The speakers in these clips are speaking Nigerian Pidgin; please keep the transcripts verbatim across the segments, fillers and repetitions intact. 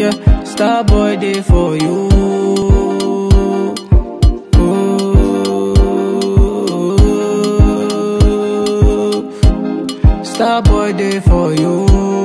yeah. Star boy day for you. Star boy day for you.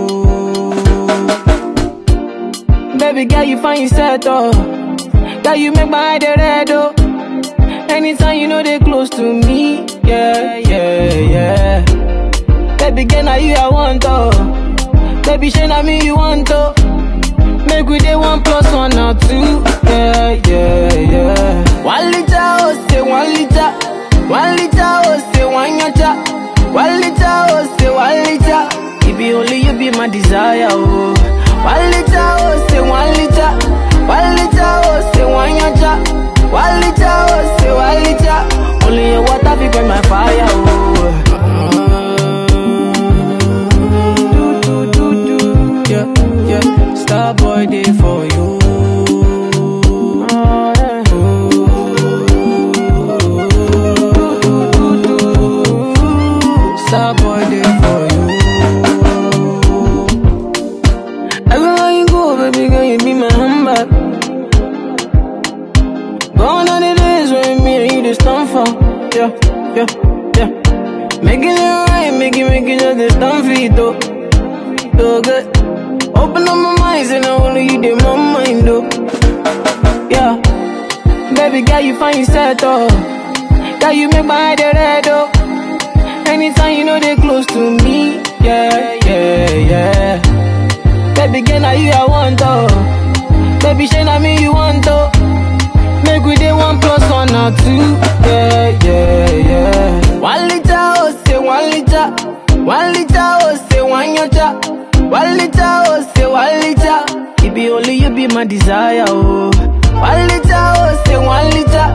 Baby girl, you find yourself, oh. Girl, you make my eye dey red, oh. Anytime you know they close to me, yeah, yeah, yeah. Baby girl, now you I want, oh. Baby, shey na me you want, oh. Make we dey one plus one or two, yeah, yeah, yeah. One liter, oh, say one liter. One liter, oh, say one yacha. One liter, oh, say one liter. It be only you be my desire, oh. One liter, oh, say one liter. One liter, oh, say one yacha. One liter, oh, say one liter. Only your water fi quench my fire, oh. Do, do, do, do. Yeah, yeah. Star boy day for you. Star boy day for you. Everywhere you go, baby girl, you be my handbag. Gone are the days when me and you just stand for. Yeah, yeah, yeah. Making it right, making, making just the stand for it, though. So good. Open up my mind, and only you did my mind, though. Yeah. Baby girl, you find yourself, oh. Girl, you make my eye dey red, oh. Anytime you know they close to me, yeah, yeah, yeah. Baby girl, now you I want, oh. Baby, shey na me you want, oh. Make we dey one plus one or two, yeah, yeah, yeah. One liter, oh, say one liter. One liter, oh, say one yacha. One liter, oh, say one liter. It be only you be my desire, oh. One liter, oh, say one liter.